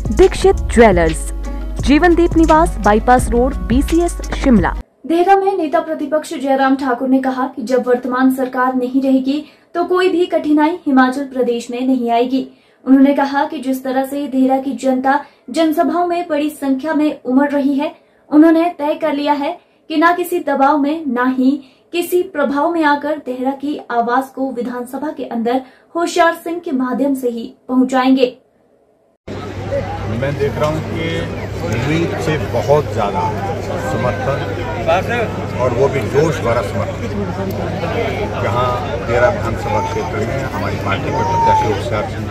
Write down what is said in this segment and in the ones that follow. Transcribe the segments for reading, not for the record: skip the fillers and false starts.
Dixit jewellers, Jeevandeep निवास, bypass road, BCS, Shimla. Dehra में नेता प्रतिपक्ष जयराम ठाकुर ने कहा कि जब वर्तमान सरकार नहीं रहेगी तो कोई भी कठिनाई हिमाचल प्रदेश में नहीं आएगी। उन्होंने कहा कि जिस तरह से देहरा की जनता जनसभाओं में बड़ी संख्या में उमड़ रही है, उन्होंने तय कर लिया है कि न किसी दबाव में न ही किसी प्रभाव में आकर देहरा की आवाज को विधानसभा के अंदर होशियार सिंह के माध्यम से ही पहुंचाएंगे। मैं देख रहा हूं कि उम्मीद से बहुत ज्यादा समर्थन और वो भी जोश भरा समर्थन जहां देहरा विधानसभा क्षेत्र में हमारी पार्टी के प्रत्याशी होशियार सिंह,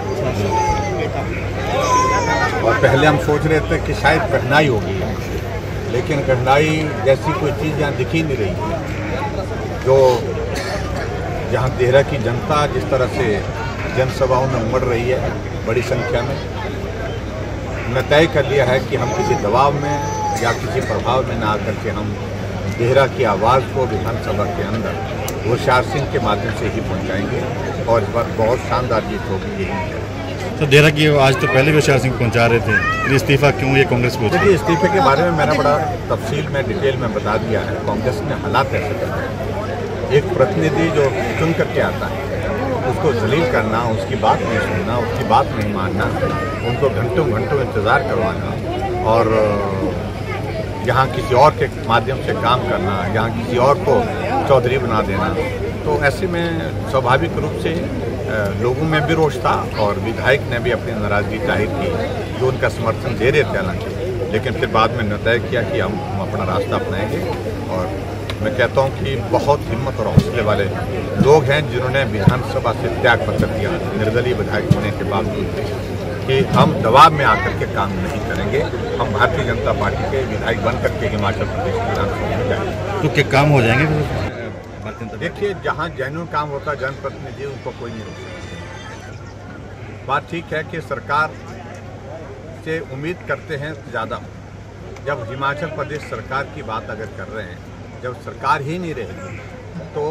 और पहले हम सोच रहे थे कि शायद कठिनाई होगी, लेकिन कठिनाई जैसी कोई चीज़ यहाँ दिख ही नहीं रही। जो जहाँ देहरा की जनता जिस तरह से जनसभाओं में उमड़ रही है बड़ी संख्या में, हमने तय कर लिया है कि हम किसी दबाव में या किसी प्रभाव में ना आकर के हम देहरा की आवाज़ को विधानसभा के अंदर होशियार सिंह के माध्यम से ही पहुँचाएंगे और इस बार बहुत शानदार जीत होगी। यही तो देहरा की आज तो पहले भी होशियार सिंह पहुंचा रहे थे, फिर इस्तीफा क्यों ये कांग्रेस पूछ रही है? इस्तीफे के बारे में मैंने बड़ा तफसील में डिटेल में बता दिया है। कांग्रेस ने हालात ऐसे कर हैं, एक प्रतिनिधि जो चुन करके आता है उसको जलील करना, उसकी बात नहीं सुनना, उसकी बात नहीं मानना, उनको घंटों घंटों इंतज़ार करवाना और यहाँ किसी और के माध्यम से काम करना, यहाँ किसी और को चौधरी बना देना, तो ऐसे में स्वाभाविक रूप से लोगों में भी रोष था और विधायक ने भी अपनी नाराजगी जाहिर की जो उनका समर्थन दे रहे थे हालांकि, लेकिन फिर बाद में तय किया कि हम अपना रास्ता अपनाएंगे। और मैं कहता हूं कि बहुत हिम्मत और हौसले वाले लोग हैं जिन्होंने विधानसभा से त्याग पत्र दिया निर्दलीय विधायक होने के बावजूद कि हम दबाव में आकर के काम नहीं करेंगे, हम भारतीय जनता पार्टी के विधायक बन करके हिमाचल प्रदेश विधानसभा में जाएंगे। तो क्या काम हो जाएंगे? देखिए, जहाँ जेन्युइन काम होता है जनप्रतिनिधि उनको कोई नहीं रोक सकता। बात ठीक है कि सरकार से उम्मीद करते हैं ज़्यादा। जब हिमाचल प्रदेश सरकार की बात अगर कर रहे हैं, जब सरकार ही नहीं रहेगी तो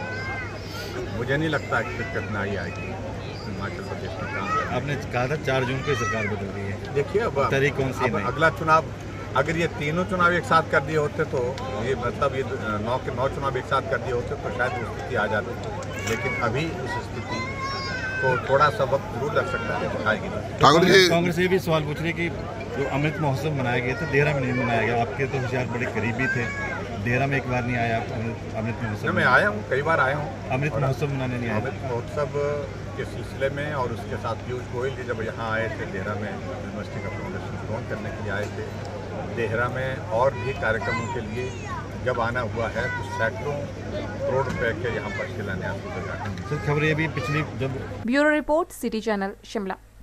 मुझे नहीं लगता कि फिर कठिनाई आएगी हिमाचल प्रदेश में काम। आपने कहा था 4 जून को सरकार बदल रही है। देखिए अब अगला चुनाव, अगर ये तीनों चुनाव एक साथ कर दिए होते तो ये मतलब ये 9 के 9 चुनाव एक साथ कर दिए होते तो शायद वो स्थिति आ जाती, लेकिन अभी उस स्थिति को थोड़ा सा वक्त जरूर लग सकता है, दिखाएगी। ठाकुर जी, कांग्रेस ये भी सवाल पूछ रही है कि जो अमृत महोत्सव मनाया गया था देहरा में नहीं मनाया गया, आपके तो होशियार बड़े करीबी थे, देहरा में एक बार नहीं आया अमृत महोत्सव? मैं आया हूँ, कई बार आया हूँ। अमृत महोत्सव मनाने नहीं आया? अमृत महोत्सव के सिलसिले में और उसके साथ पीयूष गोयल जी जब यहाँ आए थे देहरा में यूनिवर्सिटी का फाउंडेशन स्टोन करने के लिए आए थे, देहरा में और भी कार्यक्रमों के लिए जब आना हुआ है तो सैकड़ों करोड़ रुपए के यहाँ पर शिलान्यास हो गया। सर, खबर ये भी पिछली जब bureau report, city channel, Shimla.